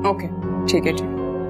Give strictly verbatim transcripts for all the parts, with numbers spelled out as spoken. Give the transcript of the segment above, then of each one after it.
Okay ठीक है ठीक।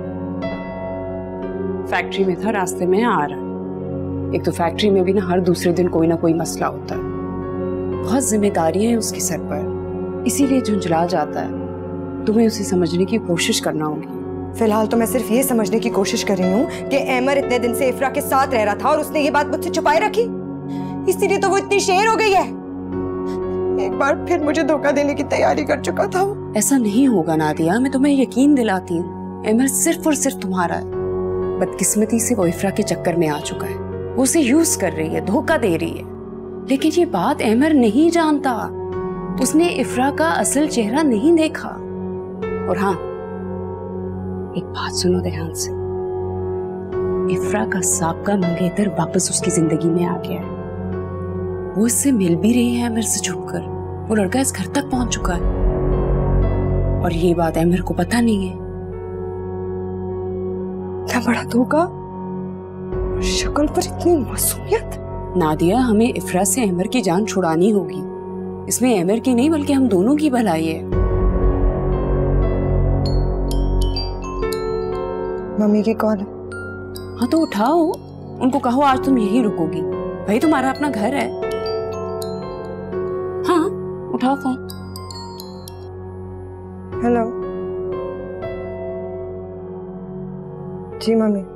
फैक्ट्री में था, रास्ते में आ रहा है। एक तो फैक्ट्री में भी ना हर दूसरे दिन कोई ना कोई मसला होता है, बहुत जिम्मेदारियां हैं उसके सर पर, इसीलिए झुंझला जाता है। तुम्हें उसे समझने की कोशिश करना होगी। फिलहाल तो मैं सिर्फ ये समझने की कोशिश कर रही हूँ कि अहमर इतने दिन से इफ्रा के साथ रह रहा था और उसने ये बात मुझसे छुपाए रखी, इसीलिए तो वो इतनी शेर हो गई है। एक बार फिर मुझे धोखा देने की तैयारी कर चुका था। ऐसा नहीं होगा नादिया, मैं तुम्हें यकीन दिलाती हूँ। अहमर सिर्फ और सिर्फ तुम्हारा है। बदकिस्मती से वो इफ्रा के चक्कर में आ चुका है, वो उसे यूज कर रही है, धोखा दे रही है। लेकिन ये बात अहमर नहीं जानता, उसने इफ्रा का असल चेहरा नहीं देखा। और हाँ, एक बात सुनो ध्यान से, इफ्रा का साबका मंगेतर वापस उसकी जिंदगी में आ गया है। वो इससे मिल भी रही है अहमर से छुपकर। वो लड़का इस घर तक पहुंच चुका है और ये बात अहमर को पता नहीं है। क्या बड़ा धोखा, शक्ल पर इतनी मासूमियत। नादिया, हमें इफ्रा से अहमर की जान छुड़ानी होगी। इसमें अहमर की नहीं बल्कि हम दोनों की भलाई है। मम्मी की कॉल है। हाँ तो उठाओ, उनको कहो आज तुम यहीं रुकोगी, भाई तुम्हारा अपना घर है। हाँ उठाओ फोन। हेलो जी मम्मी।